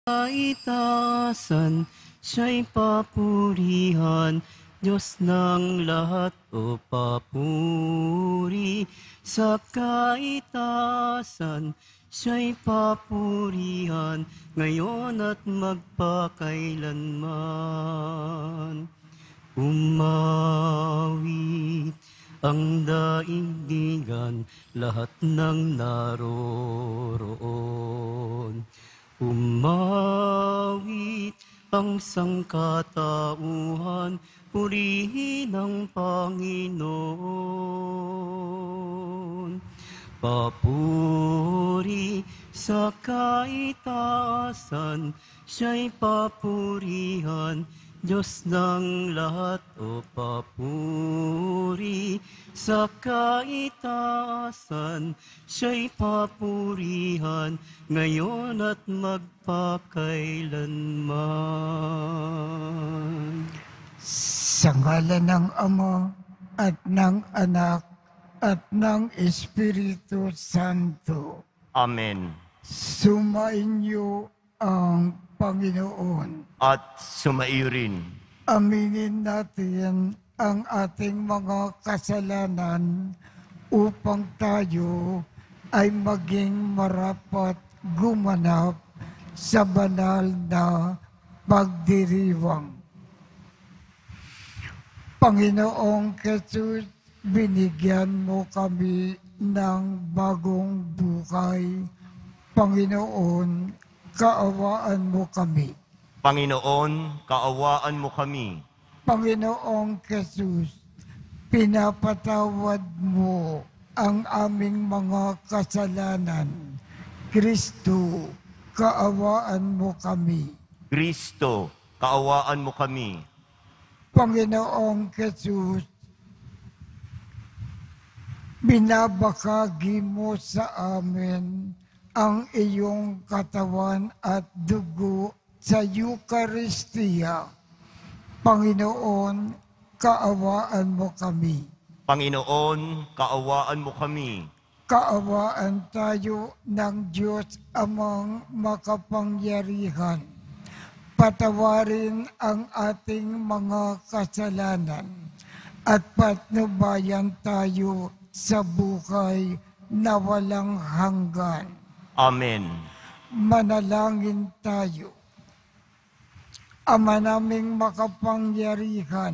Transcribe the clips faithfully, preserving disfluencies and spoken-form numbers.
Kaitasan, siya'y papurihan, Diyos ng lahat o papuri. Sa kaitasan, siya'y papurihan, ngayon at magpakailanman. Umawit ang daigdigan, lahat ng naroroon. Umawit ang sangkatauhan, purihin ang Panginoon. Papuri sa kaitaasan, siya'y papurihan, Diyos ng lahat o papuri. Sa kaitaasan, siya'y papurihan, ngayon at magpakailanman. Sa ngalan ng Ama at ng Anak at ng Espiritu Santo. Amen. Sumainyo ang Panginoon. At sumaiyo rin. Aminin natin ang ating mga kasalanan upang tayo ay maging marapat gumanap sa banal na pagdiriwang. Panginoong Jesus, binigyan mo kami ng bagong buhay. Panginoon, kaawaan mo kami. Panginoon, kaawaan mo kami. Panginoong Jesus, pinapatawad mo ang aming mga kasalanan. Kristo, kaawaan mo kami. Kristo, kaawaan mo kami. Panginoong Jesus, binabakagi mo sa amin ang iyong katawan at dugo sa Eucharistia. Panginoon, kaawaan mo kami. Panginoon, kaawaan mo kami. Kaawaan tayo ng Diyos Amang makapangyarihan. Patawarin ang ating mga kasalanan at patnubayan tayo sa buhay na walang hanggan. Amen. Manalangin tayo. Ama naming makapangyarihan,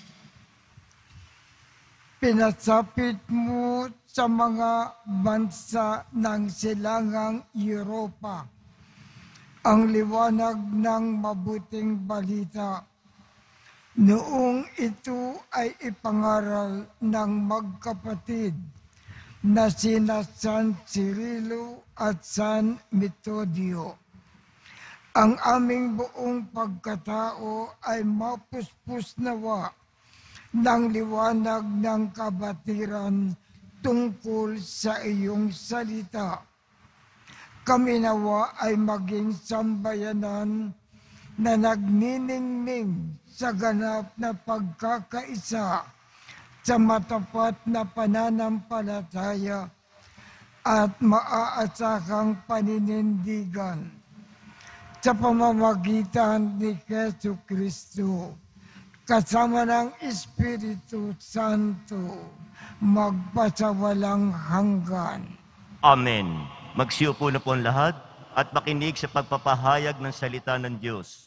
pinasapit mo sa mga bansa ng silangang Europa ang liwanag ng mabuting balita. Noong ito ay ipangaral ng magkapatid na sina San Cirilo at San Metodio. Ang aming buong pagkatao ay mapuspos nawa ng liwanag ng kabatiran tungkol sa iyong salita. Kami nawa ay maging sambayanan na nagniningning sa ganap na pagkakaisa sa matapat na pananampalataya at maaasahang paninindigan sa pamamagitan ni Jesu Kristo, kasama ng Espiritu Santo, magpasawalang hanggan. Amen. Magsiupo na po ang lahat at makinig sa pagpapahayag ng salita ng Diyos.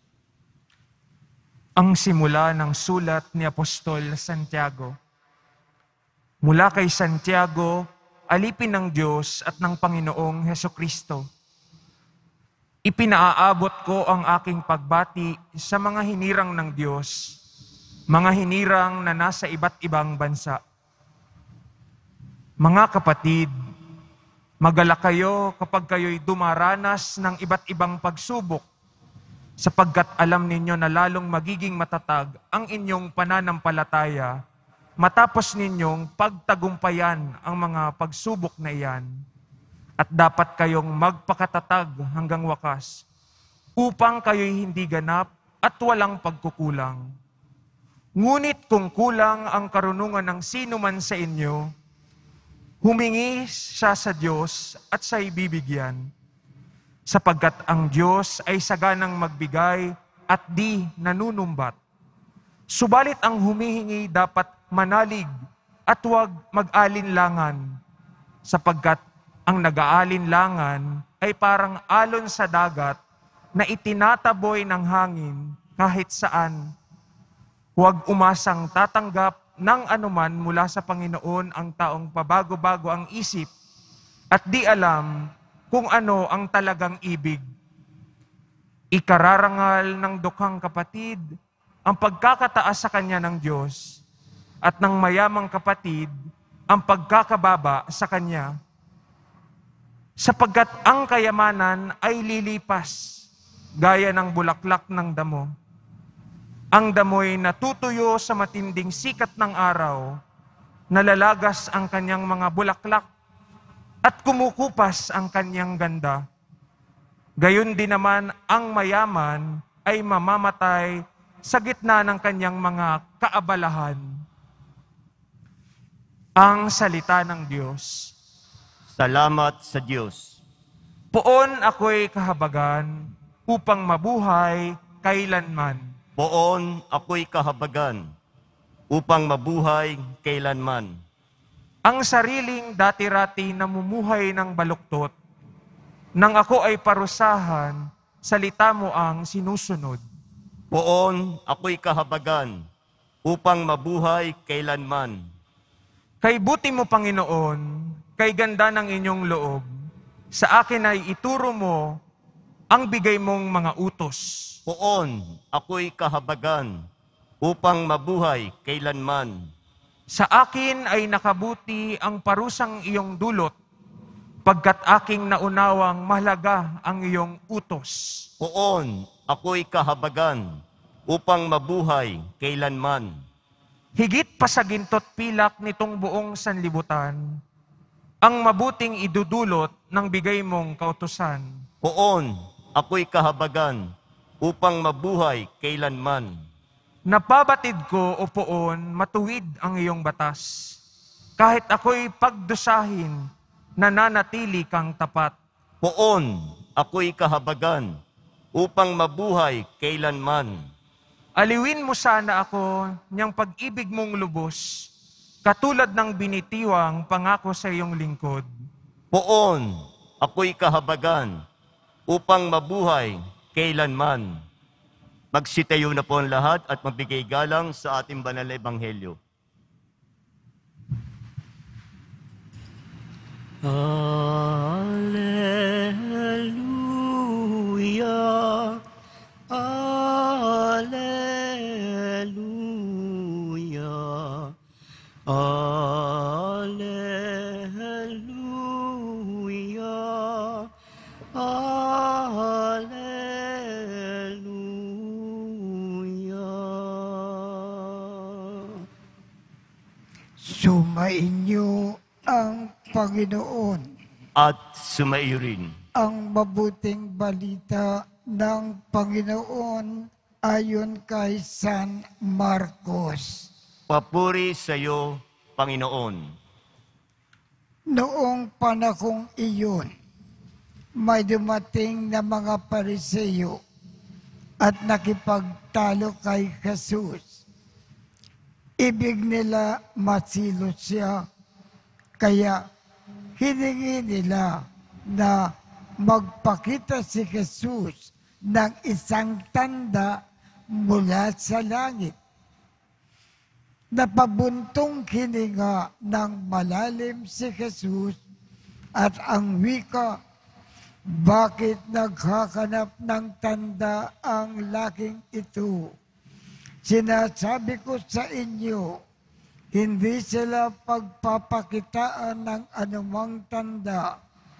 Ang simula ng sulat ni Apostol Santiago. Mula kay Santiago, alipin ng Diyos at ng Panginoong Hesukristo. Ipinaaabot ko ang aking pagbati sa mga hinirang ng Diyos, mga hinirang na nasa iba't ibang bansa. Mga kapatid, magalak kayo kapag kayo'y dumaranas ng iba't ibang pagsubok, sapagkat alam ninyo na lalong magiging matatag ang inyong pananampalataya matapos ninyong pagtagumpayan ang mga pagsubok na iyan. At dapat kayong magpakatatag hanggang wakas upang kayo'y hindi ganap at walang pagkukulang. Ngunit kung kulang ang karunungan ng sino man sa inyo, humingi siya sa Diyos at siya'y bibigyan. sapagkat ang Diyos ay saganang magbigay at di nanunumbat. Subalit ang humihingi dapat manalig at huwag mag-alinlangan, sapagkat ang nag-aalinlangan ay parang alon sa dagat na itinataboy ng hangin kahit saan. Huwag umasang tatanggap ng anuman mula sa Panginoon ang taong pabago-bago ang isip at di alam kung ano ang talagang ibig. Ikararangal ng dukhang kapatid ang pagkakataas sa kanya ng Diyos at ng mayamang kapatid ang pagkakababa sa kanya. Sapagkat ang kayamanan ay lilipas, gaya ng bulaklak ng damo. Ang damoy natutuyo sa matinding sikat ng araw, nalalagas ang kanyang mga bulaklak at kumukupas ang kanyang ganda. Gayon din naman ang mayaman ay mamamatay sa gitna ng kanyang mga kaabalahan. Ang salita ng Diyos. Salamat sa Diyos. Poon ako'y kahabagan upang mabuhay kailanman. Poon ako'y kahabagan upang mabuhay kailanman. Ang sariling dati-rati namumuhay ng baluktot, nang ako ay parusahan, salita mo ang sinusunod. Poon ako'y kahabagan upang mabuhay kailanman. Kay buti mo, Panginoon, kay ganda ng inyong loob, sa akin ay ituro mo ang bigay mong mga utos. Poon ako'y kahabagan upang mabuhay kailanman. Sa akin ay nakabuti ang parusang iyong dulot, pagkat aking naunawang mahalaga ang iyong utos. Poon ako'y kahabagan upang mabuhay kailanman. Higit pa sa gintot pilak nitong buong sanlibutan, ang mabuting idudulot ng bigay mong kautusan. Poon ako'y kahabagan upang mabuhay kailanman. Napabatid ko, o poon, matuwid ang iyong batas. Kahit ako'y pagdusahin, nananatili kang tapat. Poon ako'y kahabagan upang mabuhay kailanman. Aliwin mo sana ako niyang pag-ibig mong lubos, katulad ng binitiwang pangako sa iyong lingkod. Poon ako'y kahabagan upang mabuhay kailanman. Magsitayo na po ang lahat at magbigay galang sa ating banal na ebanghelyo. Alleluia, Alleluia, Alleluia, Alleluia. Sumainyo ang Panginoon. At sumaiyo rin. Ang mabuting balita ng Panginoon ayon kay San Marcos. Papuri sa iyo, Panginoon. Noong panahong iyon, may dumating na mga Pariseo at nakipagtalo kay Jesus. Ibig nila masilo siya, kaya hiningi nila na magpakita si Jesus ng isang tanda mula sa langit. Napabuntong hininga ng malalim si Jesus at ang wika, bakit naghahanap ng tanda ang laking ito? Sinasabi ko sa inyo, hindi sila pagpapakitaan ng anumang tanda.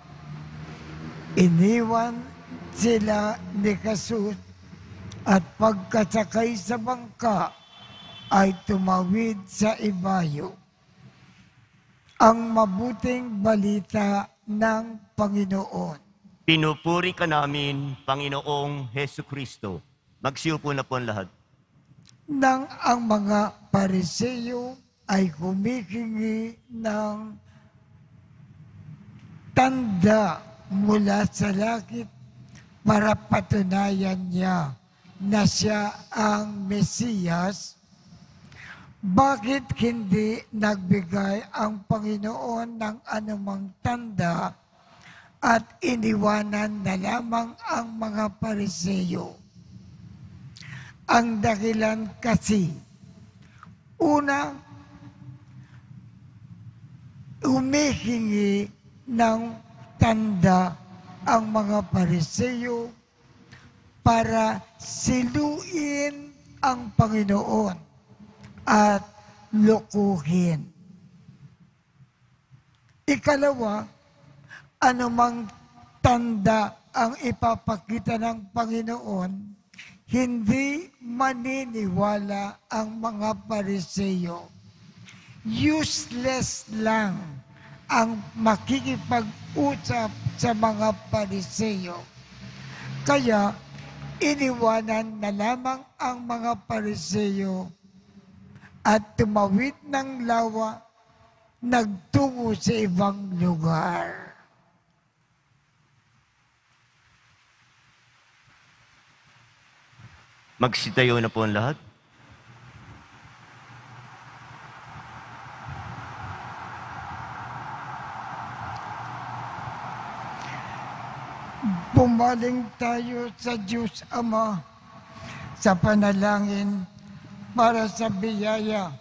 Iniwan sila ni Jesus at pagkasakay sa bangka ay tumawid sa ibayo. Ang mabuting balita ng Panginoon. Pinupuri ka namin, Panginoong Hesu Kristo. Magsiupo na po ang lahat. Nang ang mga Pariseo ay humihingi ng tanda mula sa langit, para patunayan niya na siya ang Mesiyas, bakit hindi nagbigay ang Panginoon ng anumang tanda at iniwanan na lamang ang mga Pariseyo? Ang dahilan kasi, una, humihingi ng tanda ang mga Pariseyo para siluin ang Panginoon at lukuhin. Ikalawa, anumang tanda ang ipapakita ng Panginoon, hindi maniniwala ang mga Pariseyo. Useless lang ang makikipag-usap sa mga Pariseyo. Kaya, iniwanan na lamang ang mga Pariseyo at tumawid ng lawa, nagtungo sa ibang lugar. Magsitayo na po ang lahat. Bumaling tayo sa Diyos Ama sa panalangin para sa biyaya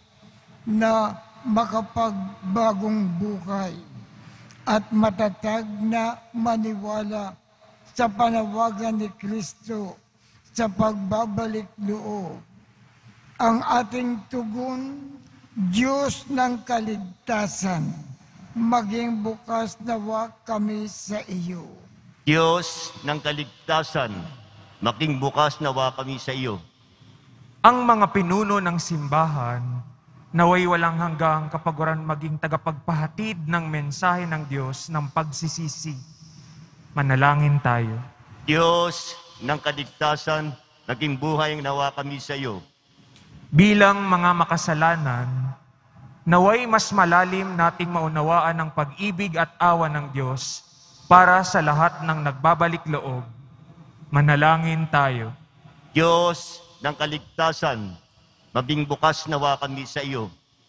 na makapagbagong buhay at matatag na maniwala sa panawagan ni Kristo sa pagbabalik loob. Ang ating tugon, Diyos ng kaligtasan, maging bukas nawa kami sa iyo. Diyos ng kaligtasan, maging bukas nawa kami sa iyo. Ang mga pinuno ng simbahan, naway walang hanggang kapaguran maging tagapagpahatid ng mensahe ng Diyos ng pagsisisi. Manalangin tayo. Diyos ng kaligtasan, naging buhay nawa kami sa iyo. Bilang mga makasalanan, naway mas malalim nating maunawaan ang pag-ibig at awa ng Diyos para sa lahat ng nagbabalik loob. Manalangin tayo. Diyos ng kaligtasan, maging bukas nawa kami sa iyo.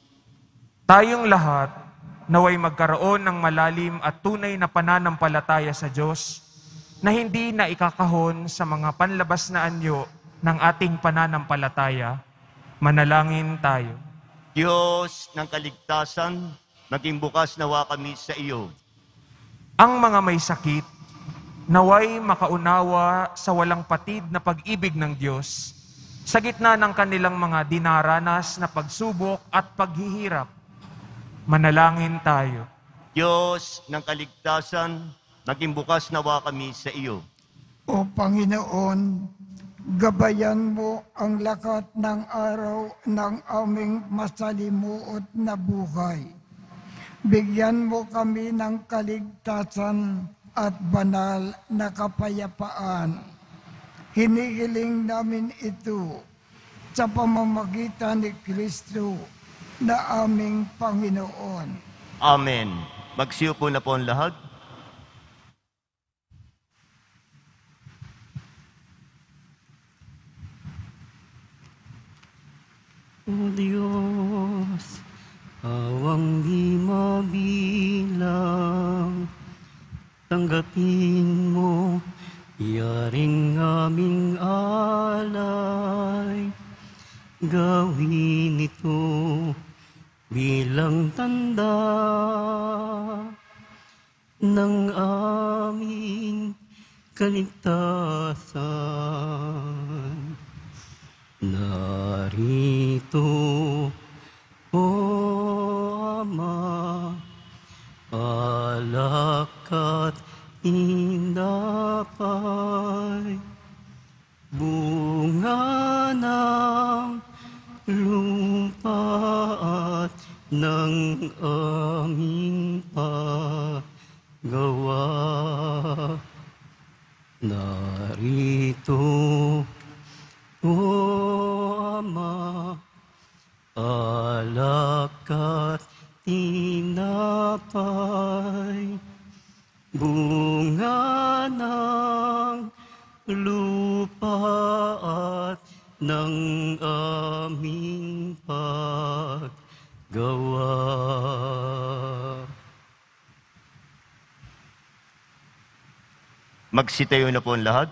Tayong lahat, naway magkaroon ng malalim at tunay na pananampalataya sa Diyos na hindi na ikakahon sa mga panlabas na anyo ng ating pananampalataya. Manalangin tayo. Diyos ng kaligtasan, maging bukas nawa kami sa iyo. Ang mga may sakit, naway makaunawa sa walang patid na pag-ibig ng Diyos sa gitna ng kanilang mga dinaranas na pagsubok at paghihirap. Manalangin tayo. Diyos ng kaligtasan, naging bukas nawa kami sa iyo. O Panginoon, gabayan mo ang lakat ng araw ng aming masalimuot na buhay. Bigyan mo kami ng kaligtasan at banal na kapayapaan. Hinihiling namin ito sa pamamagitan ni Kristo na aming Panginoon. Amen. Magsiupo na po ang lahat. O Diyos, awang di mabilang, tanggapin mo yaring aming alay. Gawin ito bilang tanda ng aming kaligtasan. Narito, O Ama, alak at indapay, bunga ng lupa at ng aming paggawa. Narito, lupa at ng aming paggawa. Magsitayo na po ang lahat.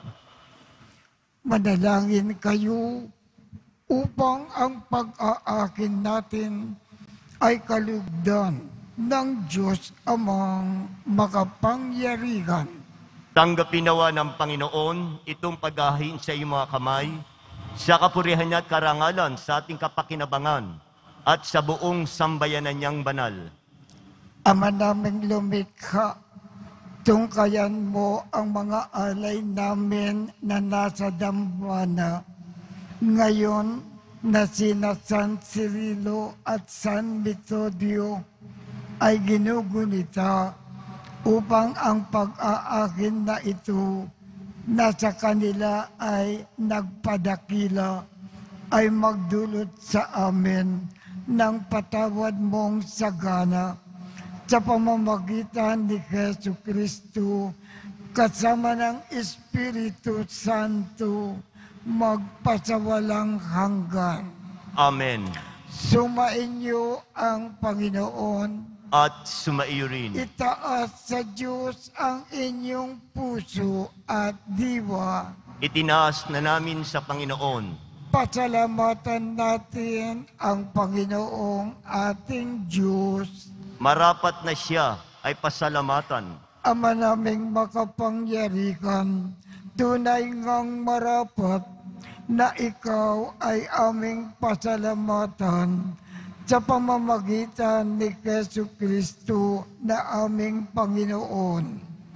Manalangin kayo upang ang pag-aakin natin ay kalugdan ng Diyos Amang makapangyarihan. Tanggapin nawa ng Panginoon itong paghahin sa iyong mga kamay, sa kapurihan niya at karangalan sa ating kapakinabangan at sa buong sambayanan niyang banal. Ama naming lumikha, tungkayan mo ang mga alay namin na nasa dambana. Ngayon na sina San Cirilo at San Metodio ay ginugunita upang ang pag-aakin na ito na sa kanila ay nagpadakila ay magdulot sa amin ng patawad mong sagana sa pamamagitan ni Jesu Kristo kasama ng Espiritu Santo magpasawalang hanggan. Amen. Sumainyo ang Panginoon. At sumaiyo rin. Itaas sa Diyos ang inyong puso at diwa. Itinaas na namin sa Panginoon. Pasalamatan natin ang Panginoong ating Diyos. Marapat na siya ay pasalamatan. Ama naming makapangyarihan, tunay ngang marapat na ikaw ay aming pasalamatan sa pamamagitan ni Jesu Kristo na aming Panginoon.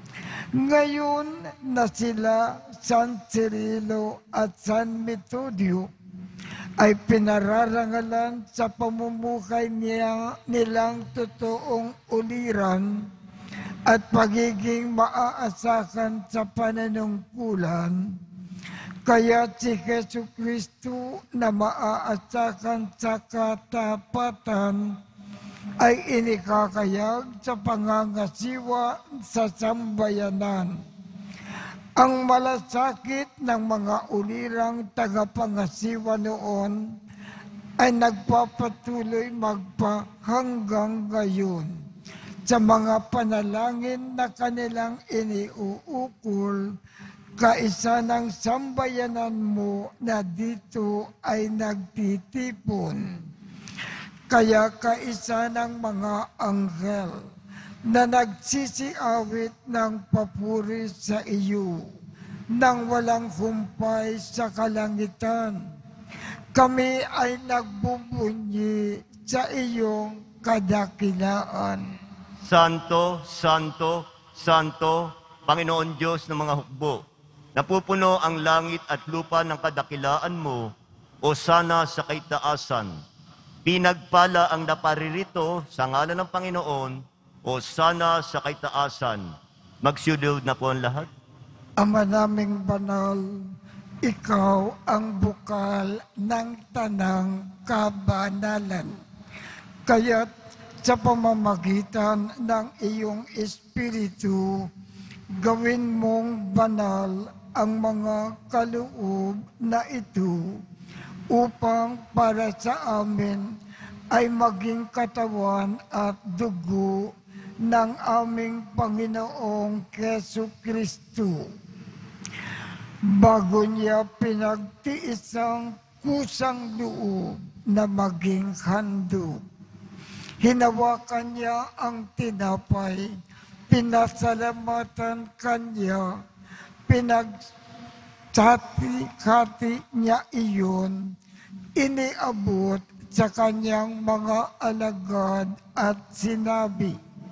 Ngayon na sila San Cirilo at San Metodio ay pinararangalan sa pamumuhay niya, nilang totoong uliran at pagiging maaasahan sa pananungkulan. Kaya si Jesu Kristo na maaasakan sa katapatan ay inikakayag sa pangangasiwa sa sambayanan. Ang malasakit ng mga ulirang tagapangasiwa noon ay nagpapatuloy magpa hanggang ngayon sa mga panalangin na kanilang iniuukol. Kaisa ng sambayanan mo na dito ay nagtitipon. Kaya kaisa ng mga anghel na nagsisiawit ng papuri sa iyo nang walang humpay sa kalangitan. Kami ay nagbubunyi sa iyong kadakilaan. Santo, Santo, Santo, Panginoon Diyos ng mga hukbo, napupuno ang langit at lupa ng kadakilaan mo, o sana sa kaitaasan. Pinagpala ang naparirito sa ngalan ng Panginoon, o sana sa kaitaasan. Magsuliw na po ang lahat. Ama naming banal, ikaw ang bukal ng tanang kabanalan. Kaya't sa pamamagitan ng iyong Espiritu, gawin mong banal ang mga kaloob na ito upang para sa amin ay maging katawan at dugo ng aming Panginoong Jesu Kristo. Bago niya pinagtiis ang kusang loob na maging handog, hinawakan niya ang tinapay, pinasalamatan kanya, pinaghati-hati niya iyon, iniabot sa kanyang mga alagad at sinabi,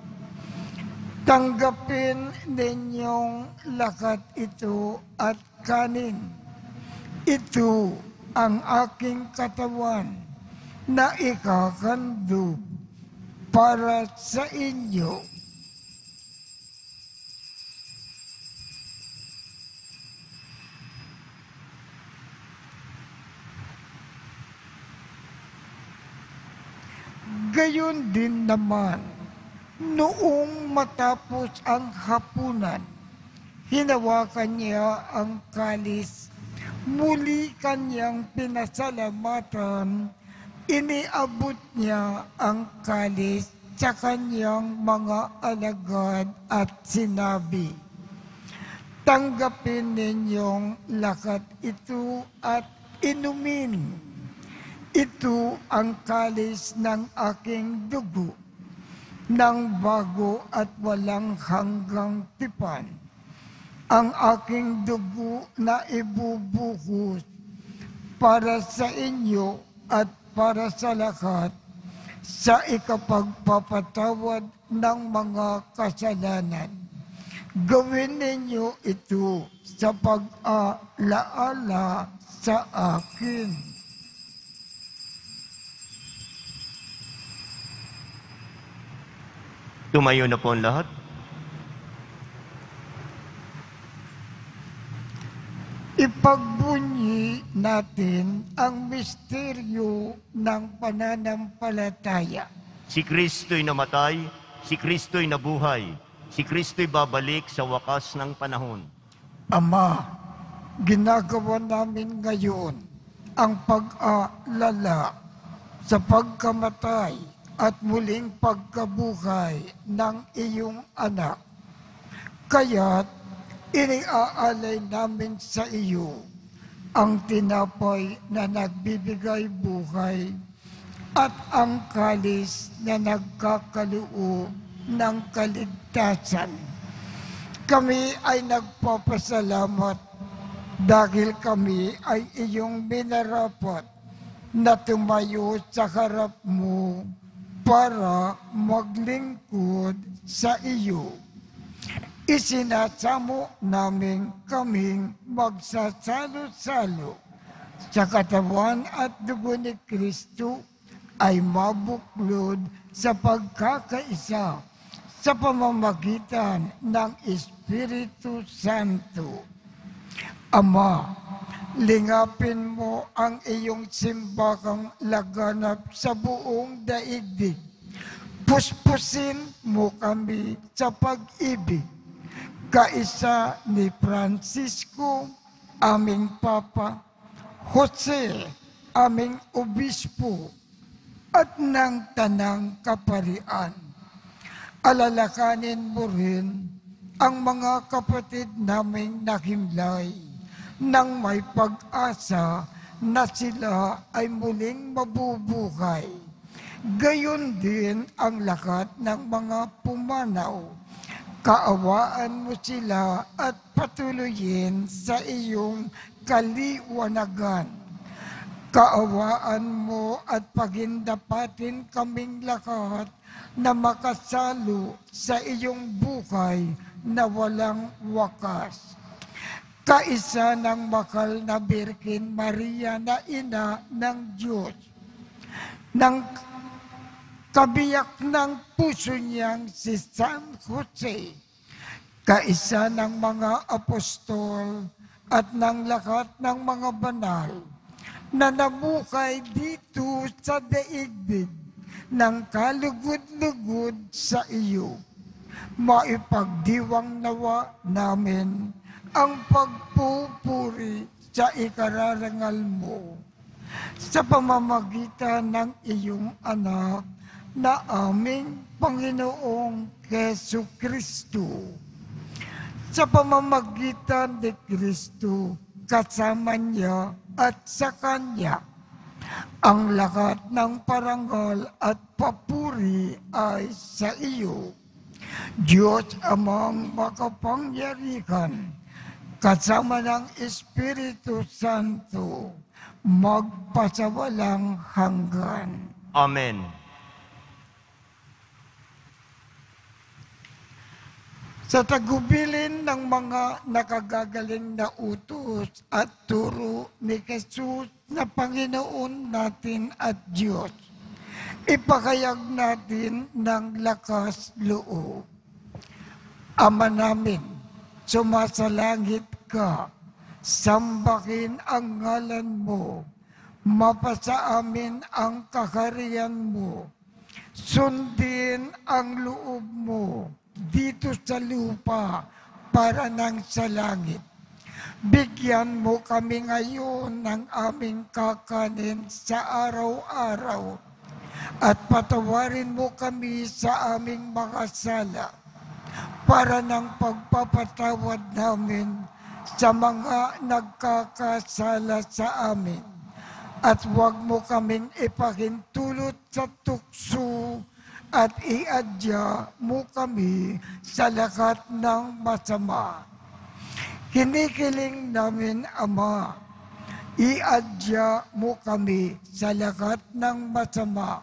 tanggapin ninyong lakat ito at kanin. Ito ang aking katawan na ikakandog para sa inyo. Gayon din naman, noong matapos ang hapunan, hinawakan niya ang kalis Muli kanyang pinasalamatan, iniabot niya ang kalis sa kanyang mga alagad at sinabi, "Tanggapin ninyong lakat ito at inumin. Ito ang kalis ng aking dugo, ng bago at walang hanggang tipan. Ang aking dugo na ibubuhos para sa inyo at para sa lahat sa ikapagpapatawad ng mga kasalanan. Gawin ninyo ito sa pag-alaala sa akin." Tumayo na po ang lahat. Ipagbunyi natin ang misteryo ng pananampalataya. Si Kristo'y namatay, si Kristo'y nabuhay, si Kristo'y babalik sa wakas ng panahon. Ama, ginagawa namin ngayon ang pag-aalala sa pagkamatay at muling pagkabuhay ng iyong anak. Kaya't iniaalay namin sa iyo ang tinapay na nagbibigay buhay at ang kalis na nagkakaloob ng kaligtasan. Kami ay nagpapasalamat dahil kami ay iyong minarapat na tumayo sa harap mo para maglingkod sa iyo. Isinasamo namin kaming magsasalo-salo sa katawan at dugo ni Kristo ay mabuklod sa pagkakaisa sa pamamagitan ng Espiritu Santo. Ama, lingapin mo ang iyong simbahang laganap sa buong daigdig. Puspusin mo kami sa pag-ibig. Kaisa ni Francisco, aming Papa, Jose, aming Obispo, at ng Tanang Kaparian. Alalakanin mo rin ang mga kapatid naming nakimlay nang may pag-asa na sila ay muling mabubuhay. Gayon din ang lahat ng mga pumanaw. Kaawaan mo sila at patuloyin sa iyong kaliwanagan. Kaawaan mo at pagindapatin kaming lahat na makasalo sa iyong buhay na walang wakas. Kaisa ng mahal na Birhen Maria na ina ng Diyos, ng kabiyak ng puso niyang si San Jose, kaisa ng mga apostol at ng lahat ng mga banal na nabuhay dito sa daigdig ng kalugod-lugod sa iyo. Maipagdiwang nawa namin ang pagpupuri sa ikararangal mo sa pamamagitan ng iyong anak na aming Panginoong Hesu Kristo. Sa pamamagitan ni Kristo, kasama niya at sa Kanya, ang lahat ng parangal at papuri ay sa iyo. Diyos amang makapangyarihan, kasama ng Espiritu Santo, magpasawalang hanggan. Amen. Sa tagubilin ng mga nakagagaling na utos at turo ni Jesus na Panginoon natin at Diyos, ipakayag natin ng lakas loob. Ama namin, sumasalangit ka, sambahin ang ngalan mo, mapasa amin ang kaharian mo, sundin ang loob mo dito sa lupa para nang sa langit. Bigyan mo kami ngayon ng aming kakanin sa araw-araw at patawarin mo kami sa aming mga sala para ng pagpapatawad namin sa mga nagkakasala sa amin. At huwag mo kaming ipahintulot sa tukso at iadya mo kami sa lahat ng masama. Kinikiling namin, Ama, iadya mo kami sa lahat ng masama.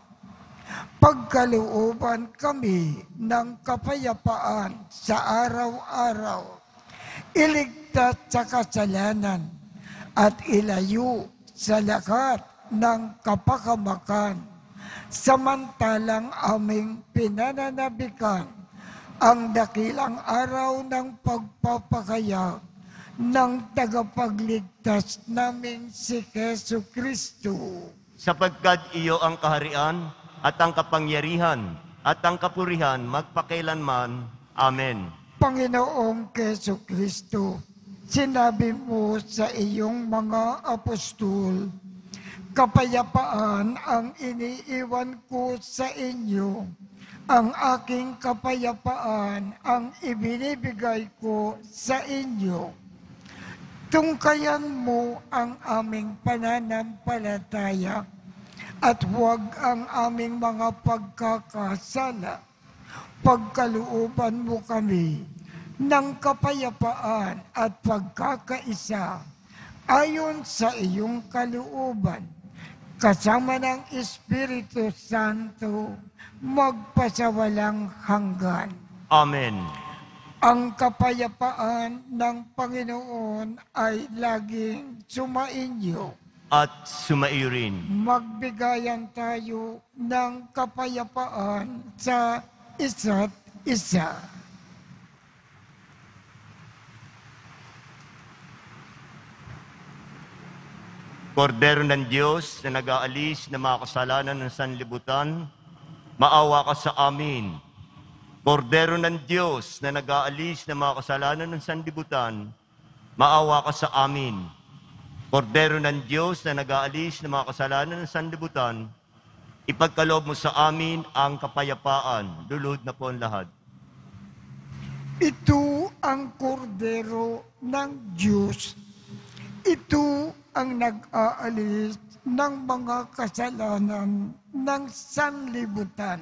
Pagkalooban kami ng kapayapaan sa araw-araw. Iligtas sa kasalanan at ilayo sa lahat ng kapakamakan. Samantalang aming pinananabikan ang dakilang araw ng pagpapakayag ng tagapagligtas naming si Jesu Kristo. Sapagkat iyo ang kaharian at ang kapangyarihan at ang kapurihan magpakailanman. Amen. Panginoong Jesu Kristo, sinabi mo sa iyong mga apostol, kapayapaan ang iniiwan ko sa inyo. Ang aking kapayapaan ang ibinibigay ko sa inyo. Tungkayan mo ang aming pananampalataya at huwag ang aming mga pagkakasala. Pagkalooban mo kami ng kapayapaan at pagkakaisa ayon sa iyong kalooban, kasama ng Espiritu Santo, magpasawalang hanggan. Amen. Ang kapayapaan ng Panginoon ay laging sumainyo. At sumairin. Magbigayan tayo ng kapayapaan sa isa't isa. Kordero ng Diyos na nag-aalis ng mga kasalanan ng sanlibutan, maawa ka sa amin. Kordero ng Diyos na nag-aalis ng mga kasalanan ng sanlibutan, maawa ka sa amin. Kordero ng Diyos na nag-aalis ng mga kasalanan ng sanlibutan, ipagkaloob mo sa amin ang kapayapaan. Luluhod na po ang lahat. Ito ang kordero ng Diyos. Ito ang nag-aalis ng mga kasalanan ng sanlibutan.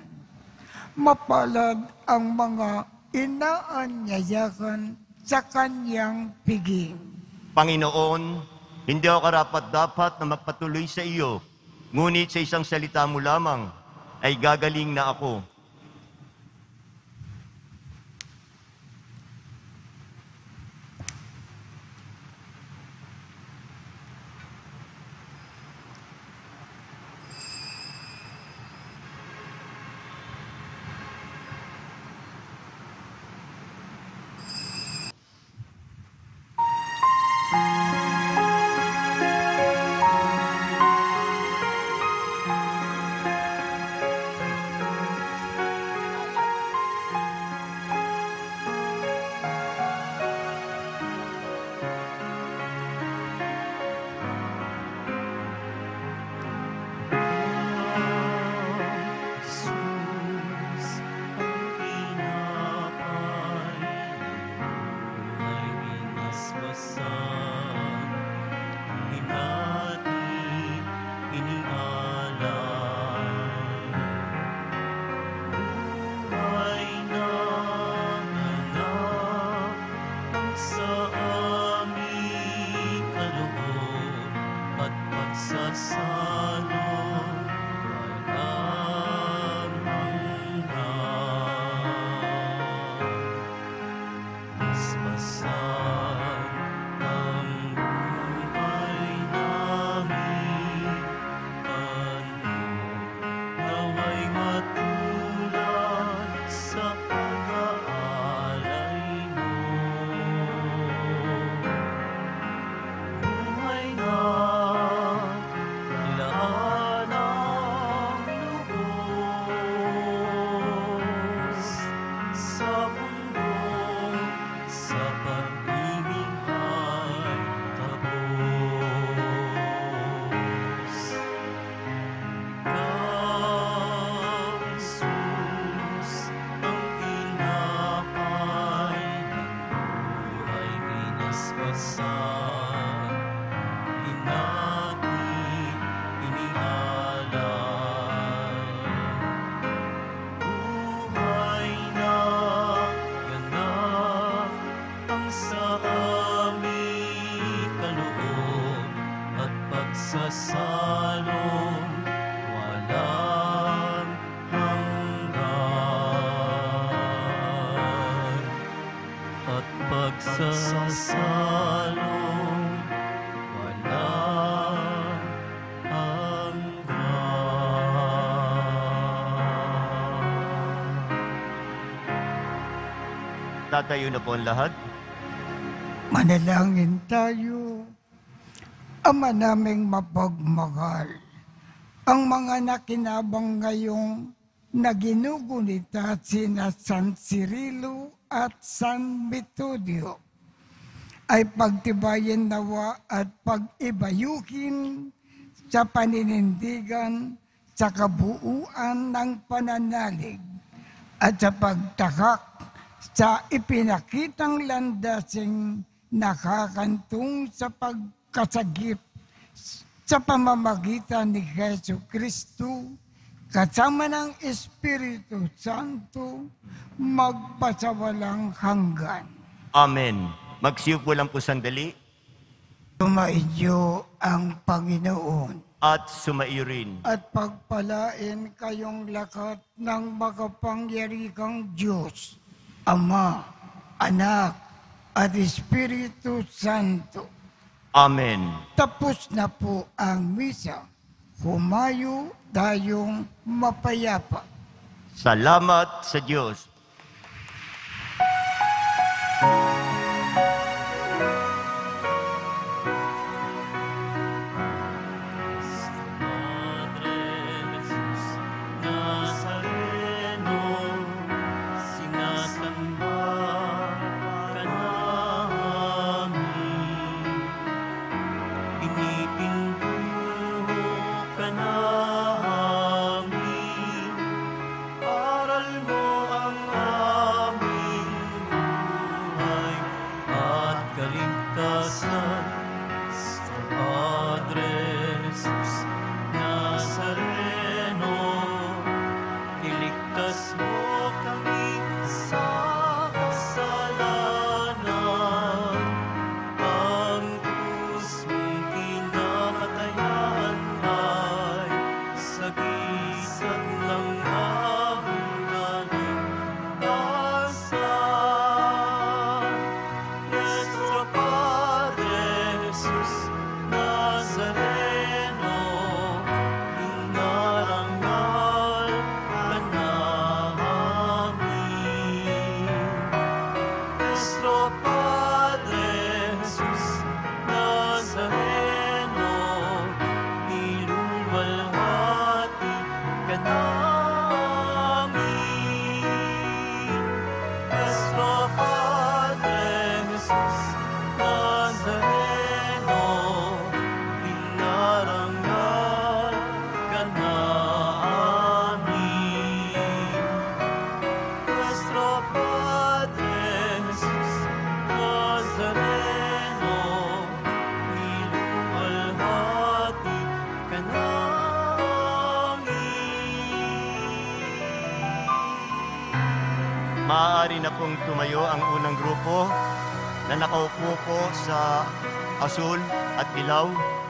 Mapalad ang mga inaanyayahan sa kanyang piging. Panginoon, hindi ako karapat-dapat na magpatuloy sa iyo, ngunit sa isang salita mo lamang ay gagaling na ako. Buhay na, pagsasalong walang hanggan at pagsasalong walang hanggan. Tatayo na po ang lahat. Manalangin tayo. Ama naming mapagmahal, ang mga nakinabang ngayong naginugunita sina San Cirilo at San Metodio ay pagtibayin nawa at pag-ibayuhin sa paninindigan sa kabuuan ng pananalig at sa pagtakak sa ipinakitang landasing nakakantong sa pagkasagip sa pamamagitan ni Jesu Kristo kasama ng Espiritu Santo magpasawalang hanggan. Amen. Magsiupo lang po sandali Sumaiyo ang Panginoon at sumaiyo rin. at pagpalain kayong lakat ng makapangyarihang Diyos, Ama, Anak, at Espiritu Santo. Amen. Tapos na po ang misa. Humayo tayong mapayapa. Salamat sa Diyos. Maaari na pong tumayo ang unang grupo na nakaupo po sa asul at ilaw.